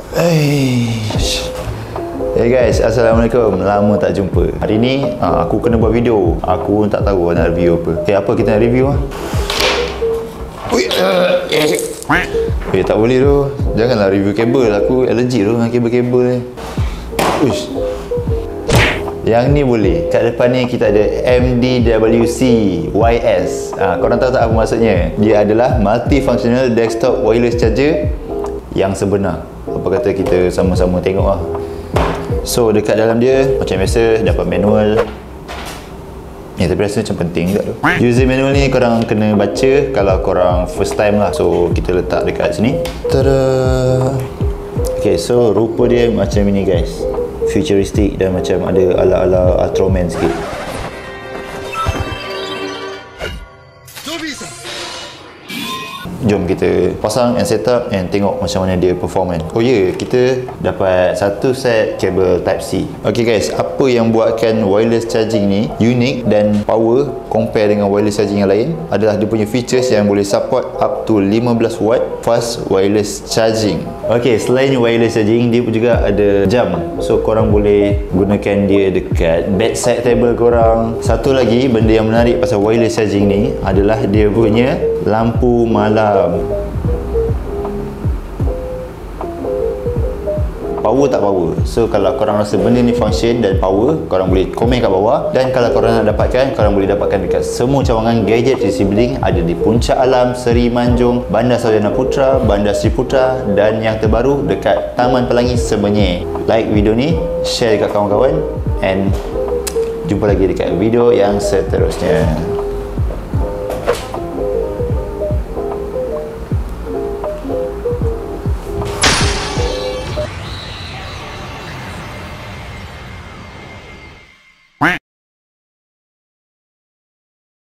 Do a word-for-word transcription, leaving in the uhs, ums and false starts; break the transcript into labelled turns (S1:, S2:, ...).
S1: Hey. Hey guys, Assalamualaikum. Lama tak jumpa. Hari ni uh, aku kena buat video. Aku tak tahu nak review apa. Okay, apa kita nak review ah? Eh, tak boleh tu. Janganlah review kabel. Aku allergic tu dengan kabel-kabel ni. Uish. Yang ni boleh. Kat depan ni kita ada M D W C Y S. Ha, korang tahu tak apa maksudnya? Dia adalah Multifunctional Desktop Wireless Charger yang sebenar. Apa kata kita sama-sama tengok lah. So dekat dalam dia macam biasa dapat manual. Ya, tapi rasa macam penting tak tu. User manual ni korang kena baca kalau korang first time lah. So kita letak dekat sini. Tada. Okay, so rupa dia macam ini guys. Futuristic dan macam ada ala-ala Ultraman sikit. Jom kita pasang and set up and tengok macam mana dia perform kan. Oh ya, yeah, kita dapat satu set kabel Type C. Okay guys, apa yang buatkan wireless charging ni unik dan power compare dengan wireless charging yang lain adalah dia punya features yang boleh support up to lima belas watt fast wireless charging. Okay, selain wireless charging, dia pun juga ada jam. So korang boleh gunakan dia dekat bedside table korang. Satu lagi benda yang menarik pasal wireless charging ni adalah dia punya lampu malam. Power tak power. So kalau korang rasa benda ni function dan power, korang boleh komen kat bawah. Dan kalau korang nak dapatkan, korang boleh dapatkan dekat semua cawangan gadget di Siblink. Ada di Puncak Alam, Seri Manjung, Bandar Sarjana Putra, Bandar Sri Putra, dan yang terbaru dekat Taman Pelangi Semenyih. Like video ni, share dekat kawan-kawan, and jumpa lagi dekat video yang seterusnya.